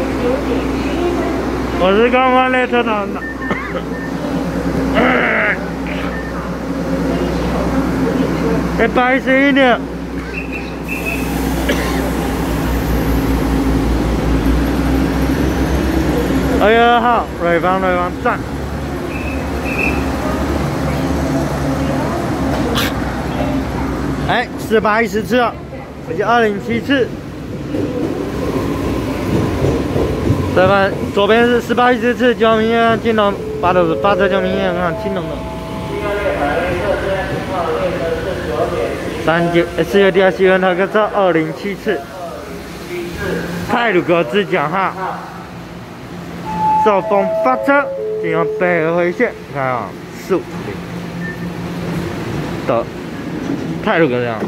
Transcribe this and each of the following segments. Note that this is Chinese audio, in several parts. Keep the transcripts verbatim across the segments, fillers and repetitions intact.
我是刚刚列车长的。哎，不好意思一点。二月二号，瑞芳瑞芳站。哎，四百一十次了，已经二零七次。这边左边是四百一十次，九明院金龙，八斗是八车九明院啊，青龙的。三九四月第二新闻那个车二零七次。泰鲁格之奖号。受风发车，进入北河回线，你看啊，四五零的泰鲁格这样。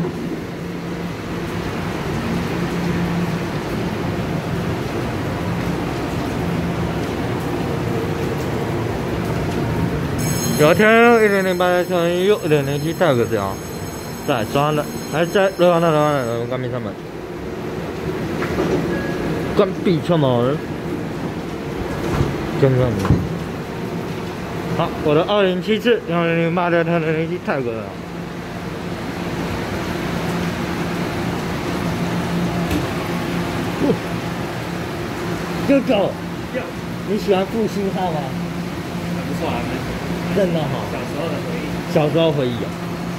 有天一零零八的车有一零零七泰鲁格这样，在装的，还在瑞芳的瑞芳的关闭车门，关闭车门。真的。好，我的二零七次，幺零零八的它的零七泰国的。舅舅，你喜欢复兴号吗？ 不错啊， 真的好。 小时候的回忆。 小时候回忆啊。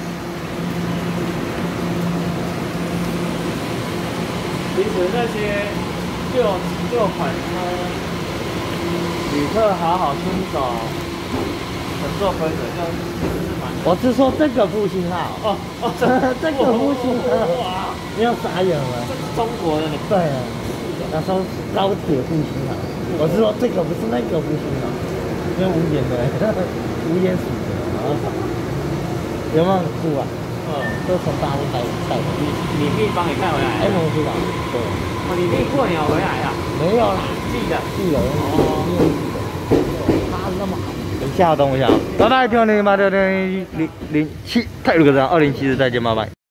其实那些旧旧款车。旅客好好遵守乘坐规则，就是蛮。 我是说这个复兴号哦哦， 这这个复兴号， 哇， 你要傻眼了。 这是中国的， 对啊，那时候是高铁复兴号，我是说这个不是那个复兴号，因为无烟的，无烟死的，然后有没有很酷啊？嗯，都从大陆带带回来。 你弟帮你带回来？ 哎，蒙古岛。对。 哦，你弟过年回来啊？ 没有啦， 寄的。 寄的。哦。他那么好。等一下，等我一下，拜拜，零零八六零零零七泰鲁格站二零七四再见，拜拜。